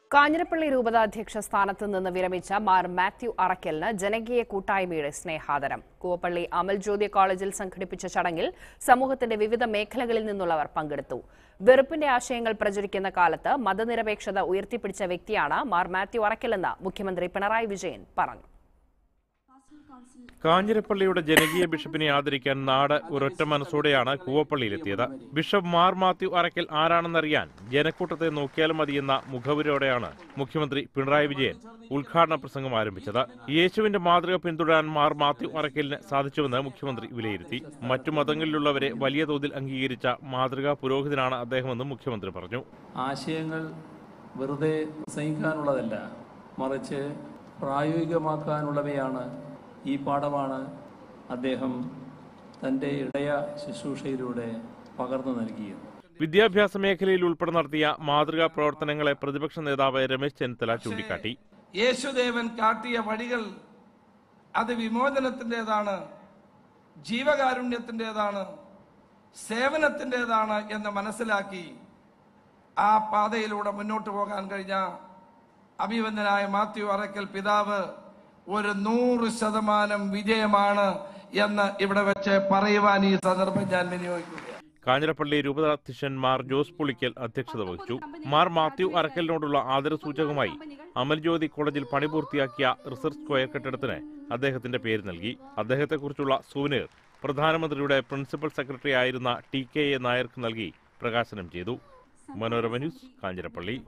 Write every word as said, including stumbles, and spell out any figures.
കാഞ്ഞിരപ്പള്ളി രൂപതാധ്യക്ഷ സ്ഥാനത്ത് നിന്ന് വിരമിച്ച മാർ മാത്യു അറക്കലിന് ജനകീയ കൂട്ടായ്മയുടെ സ്നേഹാദരം. കൂവപ്പള്ളി അമൽജ്യോതി കോളേജിൽ സംഘടിപ്പിച്ച ചടങ്ങിൽ സമൂഹത്തിന്റെ വിവിധ മേഖലകളിൽ നിന്നുള്ളവർ പങ്കെടുത്തു. വെറുപ്പിന്റെ ആശയങ്ങൾ പ്രചരിക്കുന്ന കാലത്ത് മതനിരപേക്ഷത ഉയർത്തിപ്പിടിച്ച വ്യക്തിയാണ് മാർ മാത്യു അറക്കലെന്ന് മുഖ്യമന്ത്രി പിണറായി വിജയൻ പറഞ്ഞു. കാഞ്ഞിരപ്പള്ളിയുടെ ജനകീയ ബിഷപ്പിനെ ആദരിക്കാൻ നാട് ഒരൊറ്റ മനസ്സോടെയാണ് കൂവപ്പള്ളിയിലെത്തിയത്. ബിഷപ്പ് മാർ മാത്യു അറക്കൽ ആരാണെന്നറിയാൻ ജനക്കൂട്ടത്തെ നോക്കിയാലും മതിയെന്ന മുഖവുരോടെയാണ് മുഖ്യമന്ത്രി പിണറായി വിജയൻ ഉദ്ഘാടന പ്രസംഗം ആരംഭിച്ചത്. യേശുവിന്റെ മാതൃക പിന്തുടരാൻ മാർ മാത്യു അറക്കലിന് സാധിച്ചുവെന്ന് മുഖ്യമന്ത്രി വിലയിരുത്തി. മറ്റു മതങ്ങളിലുള്ളവരെ വലിയ തോതിൽ അംഗീകരിച്ച മാതൃകാ പുരോഹിതനാണ് അദ്ദേഹമെന്ന് മുഖ്യമന്ത്രി പറഞ്ഞു. ആശയങ്ങൾ വെറുതെ പ്രസംഗിക്കാനുള്ളതല്ല, മറിച്ച് പ്രായോഗികമാക്കാനുള്ളവയാണ്. ഈ പാഠമാണ് അദ്ദേഹം തന്റെ ഇടയ ശുശ്രൂഷയിലൂടെ പകർന്നു നൽകിയത്. വിദ്യാഭ്യാസ മേഖലയിൽ ഉൾപ്പെടെ നടത്തിയ മാതൃകാ പ്രവർത്തനങ്ങളെ പ്രതിപക്ഷ നേതാവ് രമേശ് ചെന്നിത്തല ചൂണ്ടിക്കാട്ടി. യേശുദേവൻ കാട്ടിയ വഴികൾ അത് വിമോചനത്തിൻ്റെതാണ്, ജീവകാരുണ്യത്തിൻ്റെതാണ്, സേവനത്തിൻ്റെതാണ് എന്ന് മനസ്സിലാക്കി ആ പാതയിലൂടെ മുന്നോട്ട് പോകാൻ കഴിഞ്ഞ അഭിവന്ദനായ മാത്യു അറക്കൽ പിതാവ് ഒരു നൂറ് ശതമാനം വിജയമാണ് എന്ന് ഇവിടെ വെച്ച് പറയുവാൻ ഈ സന്ദർഭം ഞാൻ വിനിയോഗിക്കുകയാണ്. കാഞ്ഞിരപ്പള്ളി രൂപതാധ്യക്ഷൻ മാർ ജോസ് പുളിക്കൽ അധ്യക്ഷത വഹിച്ചു. മാർ മാത്യു അറക്കലിനോടുള്ള ആദരസൂചകമായി അമൽജ്യോതി കോളേജിൽ പണി പൂർത്തിയാക്കിയ റിസർച്ച് സ്ക്വയർ കെട്ടിടത്തിന് അദ്ദേഹത്തിന്റെ പേര് നൽകി. അദ്ദേഹത്തെക്കുറിച്ചുള്ള സൂവനീർ പ്രധാനമന്ത്രിയുടെ പ്രിൻസിപ്പൽ സെക്രട്ടറി ആയിരുന്ന ടി കെ എ നായർക്ക് നൽകി പ്രകാശനം ചെയ്തു. മനോരമ ന്യൂസ്, കാഞ്ഞിരപ്പള്ളി.